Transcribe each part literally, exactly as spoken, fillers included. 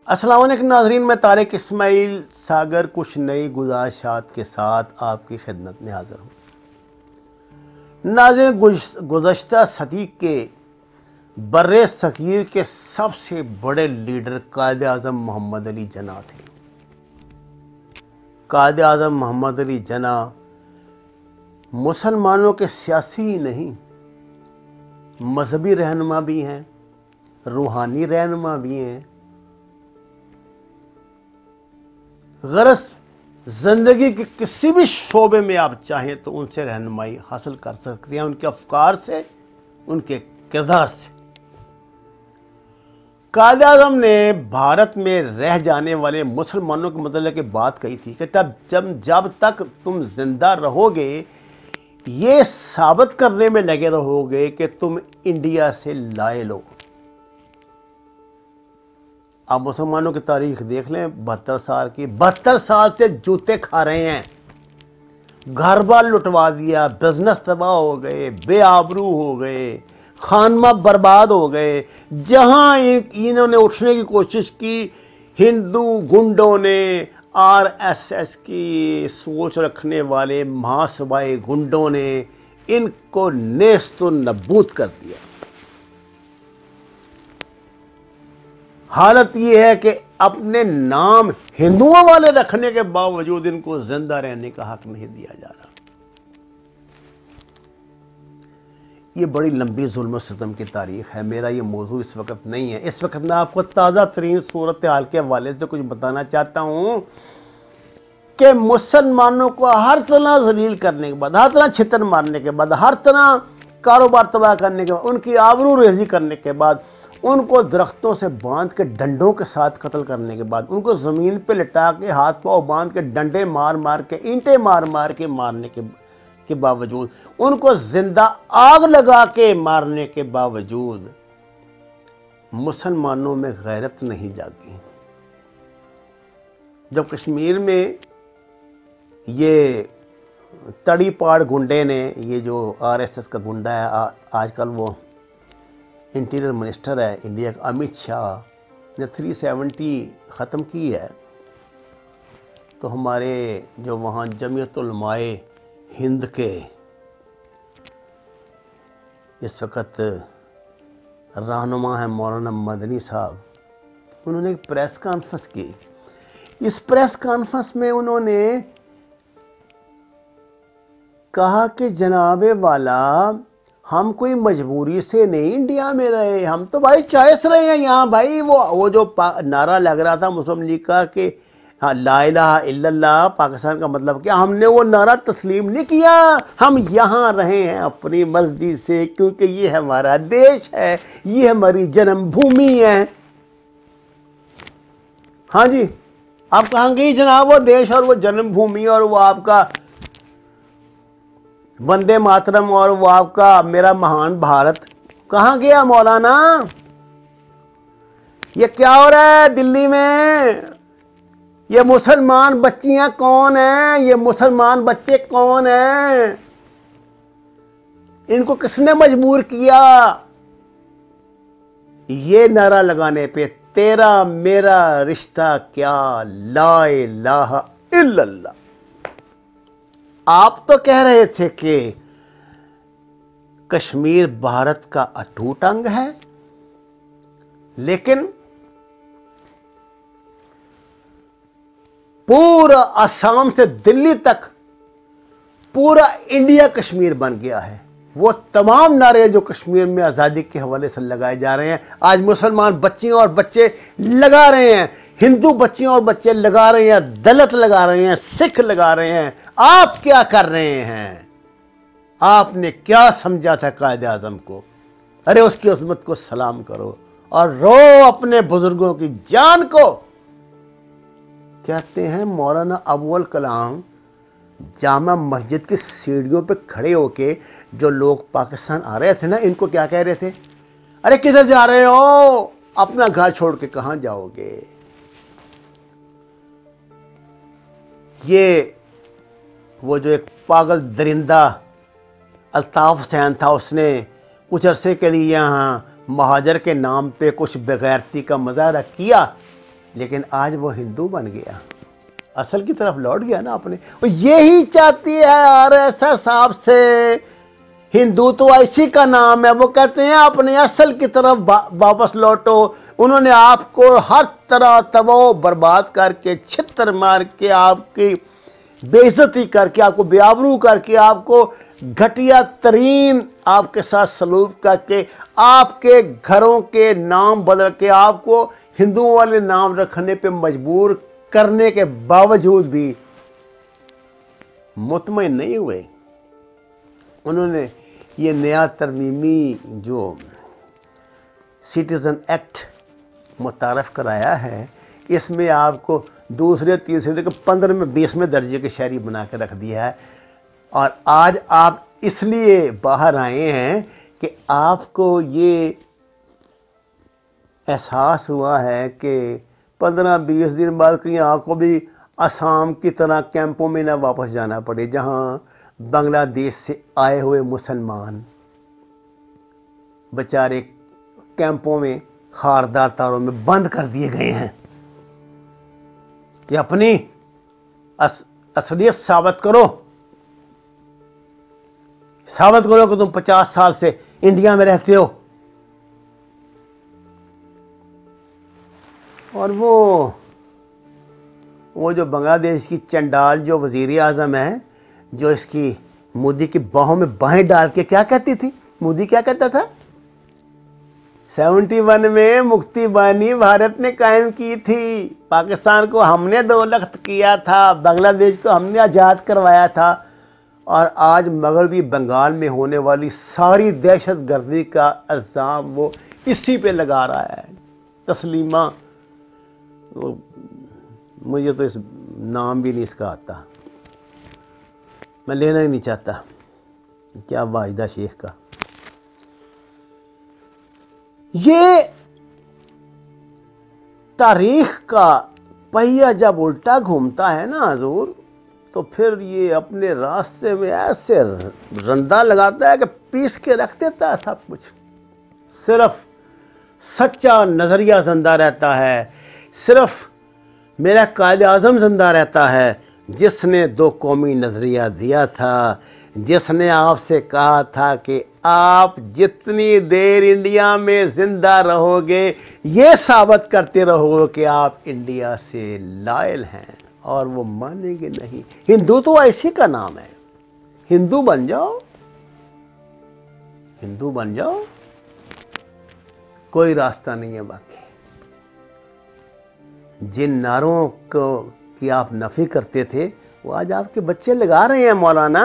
अस्सलाम वालेकुम नाज़रीन, मैं तारिक इस्माइल सागर कुछ नई गुज़ारिशात के साथ आपकी खिदमत में हाज़िर हूँ। नाज़रीन, गुज़श्ता सदी के बर्रे सग़ीर के सबसे बड़े लीडर कायद आज़म मोहम्मद अली जना थे। कायद आज़म मोहम्मद अली जना मुसलमानों के सियासी ही नहीं, मजहबी रहनुमा भी हैं, रूहानी रहनुमा भी हैं। गरज ज़िंदगी के किसी भी शोबे में आप चाहें तो उनसे रहनुमाई हासिल कर सकते हैं, उनके अफकार से, उनके किरदार से। कायद आज़म ने भारत में रह जाने वाले मुसलमानों के मतलब की बात कही थी कि तब जब जब तक तुम जिंदा रहोगे ये साबित करने में लगे रहोगे कि तुम इंडिया से लाए लो। आप मुसलमानों की तारीख देख लें, बहत्तर साल की बहत्तर साल से जूते खा रहे हैं, घर बार लुटवा दिया, बिजनेस तबाह हो गए, बेआबरू हो गए, खानमा बर्बाद हो गए। जहां इन्होंने उठने की कोशिश की, हिंदू गुंडों ने, आरएसएस की सोच रखने वाले महासभाई गुंडों ने इनको नेस्तो नबूद कर दिया। हालत ये है कि अपने नाम हिंदुओं वाले रखने के बावजूद इनको जिंदा रहने का हक नहीं दिया जा रहा। ये बड़ी लंबी जुल्म सितम की तारीख है। मेरा ये मौजू इस वक्त नहीं है। इस वक्त मैं आपको ताज़ा तरीन सूरत हाल के हवाले से कुछ बताना चाहता हूँ कि मुसलमानों को हर तरह जलील करने के बाद, हर तरह छितर मारने के बाद, हर तरह कारोबार तबाह करने के बाद, उनकी आबरू रेजी करने के बाद, उनको दरख्तों से बांध के डंडों के साथ कत्ल करने के बाद, उनको ज़मीन पे लिटा के हाथ पाँव बांध के डंडे मार मार के, ईंटें मार मार के मारने के के बावजूद, उनको जिंदा आग लगा के मारने के बावजूद मुसलमानों में गैरत नहीं जागी। जब कश्मीर में ये तड़ी पाड़ गुंडे ने, ये जो आरएसएस का गुंडा है, आ, आजकल वो इंटीरियर मिनिस्टर है इंडिया का, अमित शाह ने थ्री सेवेंटी ख़त्म की है, तो हमारे जो वहाँ जमीयत उलमाए हिंद के इस वक्त रहनुमा हैं मौलाना मदनी साहब, उन्होंने एक प्रेस कॉन्फ्रेंस की। इस प्रेस कॉन्फ्रेंस में उन्होंने कहा कि जनाबे वाला, हम कोई मजबूरी से नहीं इंडिया में रहे, हम तो भाई चॉइस रहे हैं यहाँ। भाई वो वो जो नारा लग रहा था मुस्लिम लीग का कि हाँ ला इलाहा इल्लल्लाह पाकिस्तान का मतलब क्या, हमने वो नारा तस्लीम नहीं किया। हम यहाँ रहे हैं अपनी मर्जी से, क्योंकि ये हमारा देश है, ये हमारी जन्मभूमि है। हाँ जी, आप कहाँ गई जनाब वो देश और वो जन्मभूमि और वो आपका वंदे मातरम और वो आपका मेरा महान भारत कहाँ गया मौलाना? ये क्या हो रहा है दिल्ली में? ये मुसलमान बच्चियां कौन हैं? ये मुसलमान बच्चे कौन हैं? इनको किसने मजबूर किया ये नारा लगाने पे, तेरा मेरा रिश्ता क्या, ला इलाहा इल्लल्लाह। आप तो कह रहे थे कि कश्मीर भारत का अटूट अंग है, लेकिन पूरा असम से दिल्ली तक पूरा इंडिया कश्मीर बन गया है। वो तमाम नारे जो कश्मीर में आज़ादी के हवाले से लगाए जा रहे हैं, आज मुसलमान बच्चियां और बच्चे लगा रहे हैं, हिंदू बच्चियां और बच्चे लगा रहे हैं, दलित लगा रहे हैं, सिख लगा रहे हैं। आप क्या कर रहे हैं? आपने क्या समझा था कायद आज़म को? अरे उसकी अज़मत को सलाम करो और रो अपने बुजुर्गों की जान को। कहते हैं मौलाना अबुल कलाम जामा मस्जिद की सीढ़ियों पे खड़े होके जो लोग पाकिस्तान आ रहे थे ना, इनको क्या कह रहे थे? अरे किधर जा रहे हो? अपना घर छोड़ के कहां जाओगे? ये वो जो एक पागल दरिंदा अल्ताफ हुसैन था, उसने कुछ अरसे के लिए यहाँ महाजर के नाम पे कुछ बेगैरती का मुजाहरा किया, लेकिन आज वो हिंदू बन गया, असल की तरफ लौट गया ना अपने। और यही चाहती है आरएसएस आपसे, हिंदू तो ऐसी का नाम है, वो कहते हैं अपने असल की तरफ वापस लौटो। उन्होंने आपको हर तरह तबाह बर्बाद करके, छितर मार के, आपकी बेइज्जती करके, आपको बेआबरू करके, आपको घटिया तरीन आपके साथ सलूक करके, आपके घरों के नाम बदल के, आपको हिंदुओं वाले नाम रखने पे मजबूर करने के बावजूद भी मुतमईन नहीं हुए। उन्होंने ये नया तरमीमी जो सिटीज़न एक्ट मुतारफ़ कराया है, इसमें आपको दूसरे तीसरे के पंद्रहवें बीसवें दर्जे के शहरी बना के रख दिया है। और आज आप इसलिए बाहर आए हैं कि आपको ये एहसास हुआ है कि पंद्रह बीस दिन बाद कहीं आपको भी असम की तरह कैंपों में ना वापस जाना पड़े, जहाँ बांग्लादेश से आए हुए मुसलमान बेचारे कैंपों में खारदार तारों में बंद कर दिए गए हैं। कि अपनी अस, असलियत साबित करो, साबित करो कि तुम पचास साल से इंडिया में रहते हो। और वो वो जो बांग्लादेश की चंडाल जो वज़ीर आज़म है, जो इसकी मोदी की बाहों में बाहें डाल के क्या कहती थी, मोदी क्या कहता था, इकहत्तर में मुक्ति बानी भारत ने कायम की थी, पाकिस्तान को हमने दो लख्त किया था, बांग्लादेश को हमने आज़ाद करवाया था। और आज मगरबी बंगाल में होने वाली सारी दहशत गर्दी का इल्ज़ाम वो इसी पे लगा रहा है। तस्लीमा, वो मुझे तो इस नाम भी नहीं इसका आता, मैं लेना ही नहीं चाहता। क्या वाहिदा शेख का ये तारीख का पहिया जब उल्टा घूमता है ना हजूर, तो फिर ये अपने रास्ते में ऐसे रंदा लगाता है कि पीस के रख देता है सब कुछ। सिर्फ सच्चा नज़रिया ज़िंदा रहता है, सिर्फ मेरा कायद आज़म ज़िंदा रहता है, जिसने दो कौमी नज़रिया दिया था, जिसने आपसे कहा था कि आप जितनी देर इंडिया में ज़िंदा रहोगे ये साबित करते रहोगे कि आप इंडिया से लायल हैं, और वो मानेंगे नहीं। हिंदू तो ऐसे का नाम है, हिंदू बन जाओ, हिंदू बन जाओ, कोई रास्ता नहीं है बाकी। जिन नारों को कि आप नफ़ी करते थे वो आज आपके बच्चे लगा रहे हैं मौलाना।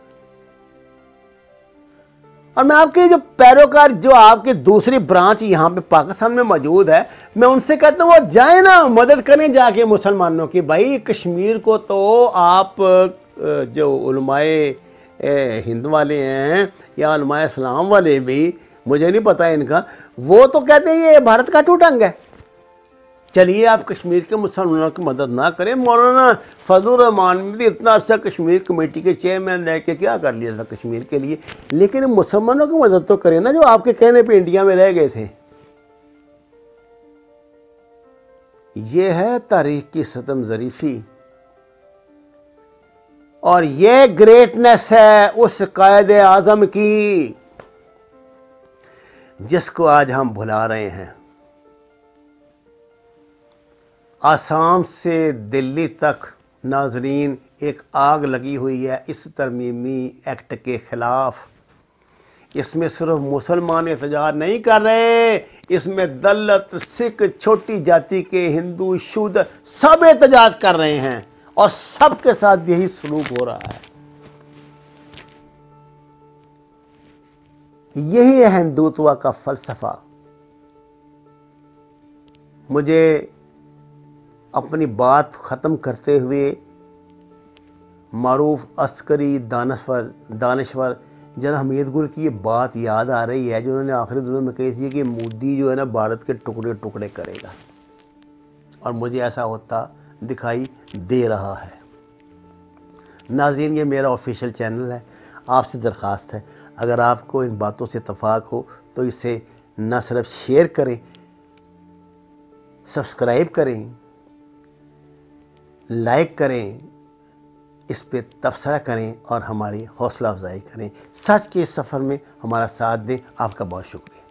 और मैं आपके जो पैरोकार, जो आपके दूसरी ब्रांच यहाँ पे पाकिस्तान में मौजूद है, मैं उनसे कहता हूँ वो जाए ना, मदद करें जाके मुसलमानों की। भाई कश्मीर को तो आप जो उलमाए हिंद वाले हैं या उलमाए इस्लाम वाले भी, मुझे नहीं पता इनका, वो तो कहते हैं ये भारत का टूटंग है। चलिए आप कश्मीर के मुसलमानों की मदद ना करें। मौलाना फजलुर रहमान भी इतना अच्छा कश्मीर कमेटी के चेयरमैन रह के क्या कर लिया था कश्मीर के लिए, लेकिन मुसलमानों की मदद तो करें ना, जो आपके कहने पे इंडिया में रह गए थे। ये है तारीख की सितम ज़रीफ़ी, और ये ग्रेटनेस है उस कायद आज़म की जिसको आज हम भुला रहे हैं। आसाम से दिल्ली तक नाजरीन एक आग लगी हुई है इस तरमीमी एक्ट के ख़िलाफ़। इसमें सिर्फ मुसलमान एहतजाज नहीं कर रहे, इसमें दलित, सिख, छोटी जाति के, हिंदू, शूद्र सब एहतजाज कर रहे हैं, और सब के साथ यही सलूक हो रहा है। यही है हिंदुत्व का फ़लसफ़ा। मुझे अपनी बात ख़त्म करते हुए मारूफ अस्करी दानश्वर दानश्वर जरा हमीद गुल की ये बात याद आ रही है, जो उन्होंने आखिरी दिनों में कही थी कि मोदी जो है ना भारत के टुकड़े टुकड़े करेगा, और मुझे ऐसा होता दिखाई दे रहा है। नाज़रीन, ये मेरा ऑफिशियल चैनल है, आपसे दरख्वास्त है अगर आपको इन बातों से इत्तफाक हो तो इसे न सिर्फ शेयर करें, सब्सक्राइब करें, लाइक करें, इस पे तबसरा करें और हमारी हौसला अफजाई करें। सच के सफ़र में हमारा साथ दें। आपका बहुत शुक्रिया।